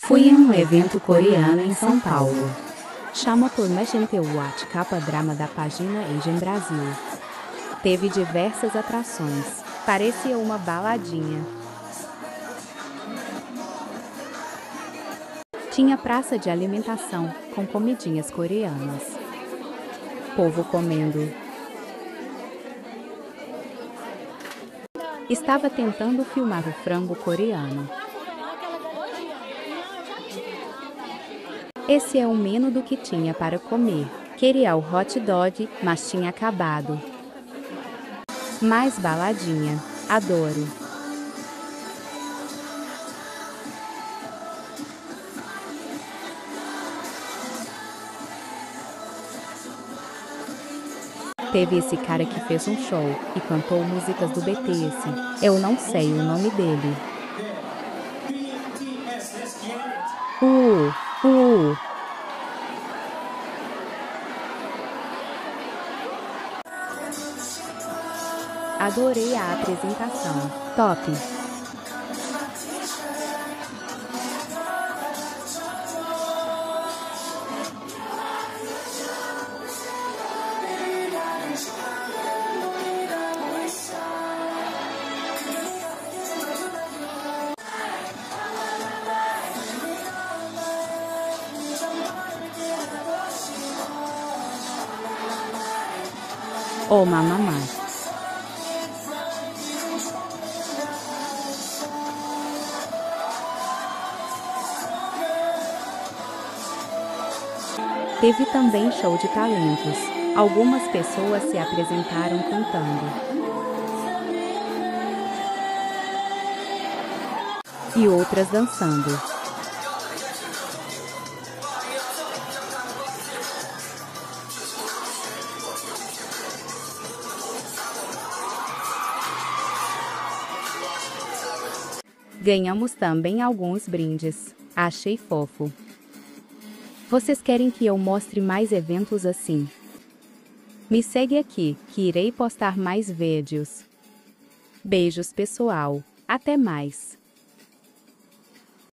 Fui em um evento coreano em São Paulo. Chama por Magenta Watch, capa drama da página Asian Brasil. Teve diversas atrações. Parecia uma baladinha. Tinha praça de alimentação, com comidinhas coreanas. Povo comendo. Estava tentando filmar o frango coreano. Esse é o menu do que tinha para comer. Queria o hot dog, mas tinha acabado. Mais baladinha. Adoro. Teve esse cara que fez um show e cantou músicas do BTS. Eu não sei o nome dele. Adorei a apresentação. Top! Oh, mamamá. Teve também show de talentos. Algumas pessoas se apresentaram cantando. E outras dançando. Ganhamos também alguns brindes. Achei fofo. Vocês querem que eu mostre mais eventos assim? Me segue aqui, que irei postar mais vídeos. Beijos pessoal. Até mais.